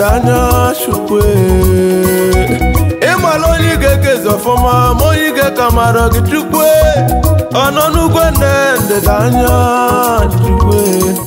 anya chukwe Imalonyi geke zofoma Monyi geka marogi chukwe Anonu gwende anya chukwe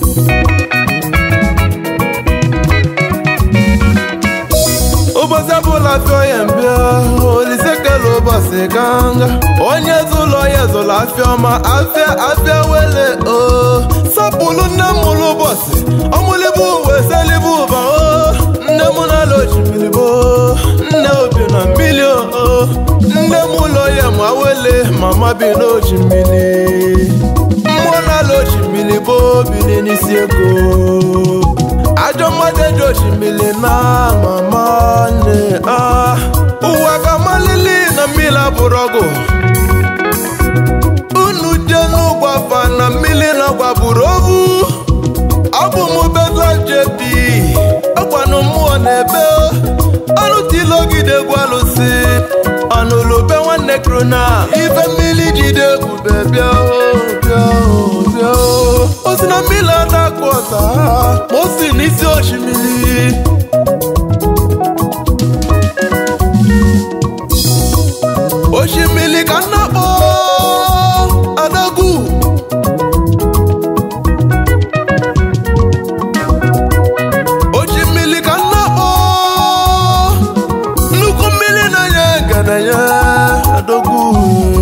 Obazabula fyo yembia Olisekelo basekanga Onye zulo yezola fyo ma afya wele Sapulu namulu bosi Omulibu weselibu ba Nne muna lochi milibo Nne obi na milio Nne mulo ye mwawele Mama binochi mili Mwana lochi milibo Bini nisieko Ajo mwade jochi mili na mama ne Uwaka malili na mila burogo Unu jenu gwafa na mili na gwa burogu Abu mubeza jebi Akwanu muwa nebe Anu tilogide gwalusi Anu lube wane krona Ife mili jide kube biao Osina mila na kwata Mosi nisi oshimili Oshimili kanabo Adagu Oshimili kanabo Nukumili na yenga na ya Adagu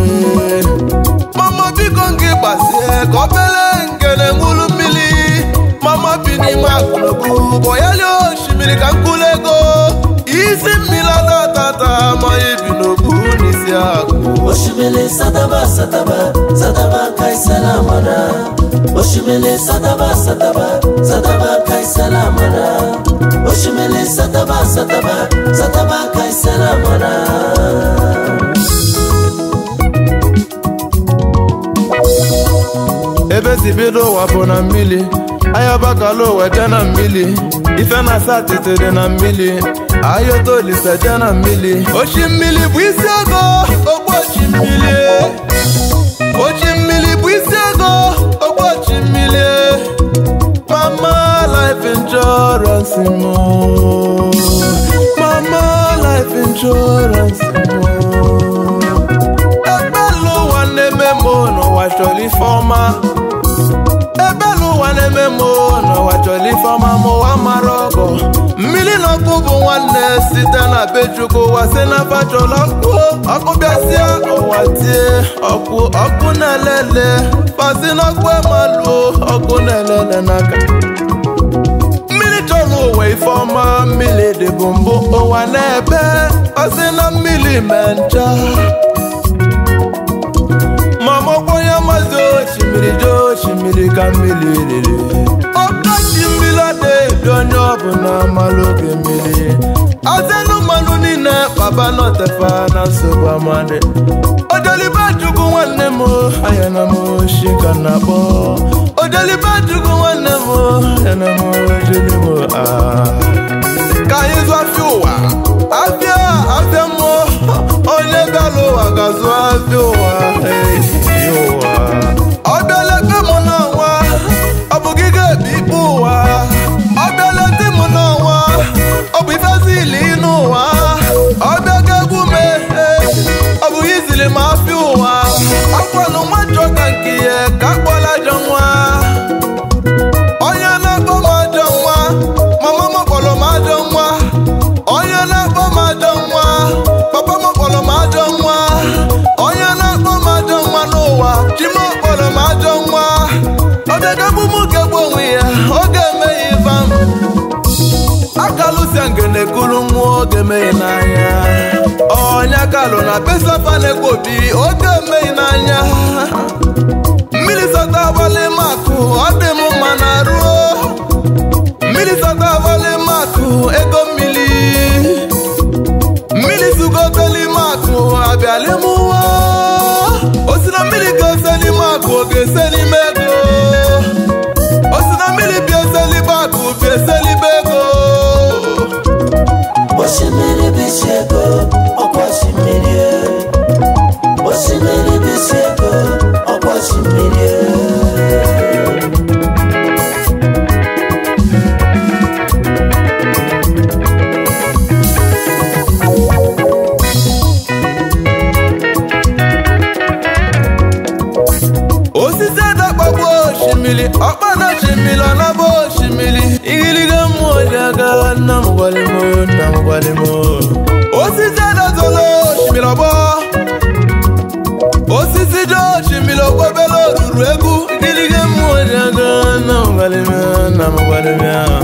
Mama bikongi basi Kopele ngene ngulu mili Mama bini makulogu Boyali oshimili kankulego Isi mila na tata Maibinogu nisiaku Oshimili sataba sataba Sataba kai salamana Oshimili sataba sataba Sataba kai salamana Oshimili sataba sataba Sataba kai salamana Ebe zibido wapo na mili Ayabakalo wete na mili Ife na satite de na mili Ayoto liseje na mili Oshimili bwisiago Ogbo oshimili Oshimili bwisiago Ogbo oshimili Mama life insurance mo Mama life insurance mo Ebelu wane memo no wacholi forma Ebelu wane memo no wacholi forma mo wa marogo Mili no kubu wane sita na bejuko wasena pachola Oku biasia owatie Oku nelele Pasi no kwe malu Oku nelele naka Mili cholu way forma Mili de bumbu owanebe Pasina mili mencha Mama koya mazo Shimiri kamili lele Oka shimila de Donyo buna maloke mili Azenu manu nine Baba no tefa na subamade Odeli bajugu wane mo Ayana mo shikana bo Odeli bajugu wane mo Ayana mo jeli mo Kayizu afiwa Afia mo Onye galo agazu afiwa Yowa Obele ke mona wa Obugige bipu wa Obele ti mona wa Obifazili inu wa Obege gume Obuyizili mafi wa Akwanu macho kankiye Kakbola jongwa Oye na goma jongwa Mama mokolo ma jongwa Oye na goma jongwa Papa mokolo ma jongwa Oye na goma jongwa nowa Chimo mokolo ma jongwa Obege bumu kebo wiya Oge me ivam Akalusi angene kulumu oge me inanya Onya kalo na pesa fane kobi oge me inanya Mili sata wale maku ode mu manaruo Mili sata wale maku ego mili Mili sugoteli maku abiali muwa Osina mili geseli maku geseli mego Osina mili bieseli baku bieseli bego Oshimili bishego Okwashimili Oshimili bishego Okwashimili oshimili ọkpana oshimili ọnaba oshimili igiliga mmụọ ji aga nna m gwalimo osisi adazolo oshimili ọgbọ osisi dị oshimili ọgbọbela oruru egwu igiliga mmụọ ji aga nna m gwalimo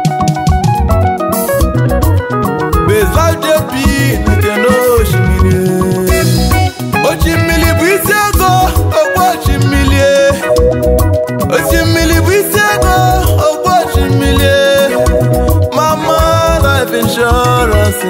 bezajebi nke n'oshimili oshimili bụ isi ego ogbo oshimili oshimili bụ isi ego ogbo oshimili mama life insurance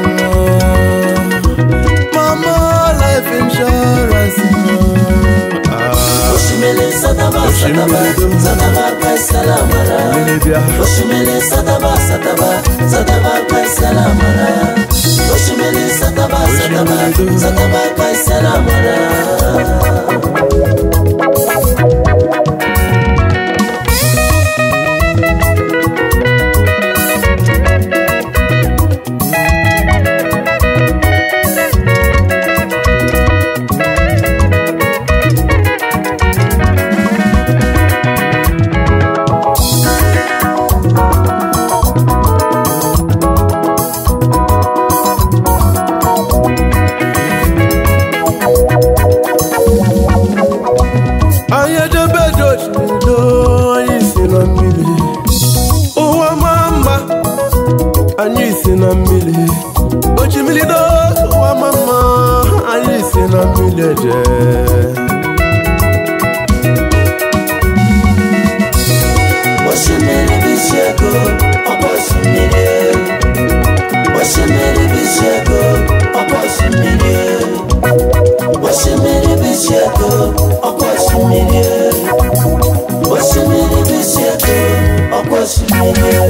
mama life insurance oshimili sataba kaisalamara oshimili sataba kaisalamara oshimili sataba kaisalamara anyị si na mmiri oshimili do ụwa mama anyị si na mmiri eje oshimili bishego oshimili oshimili bishego oshimili oshimili bishego oshimili oshimili bishego oshimili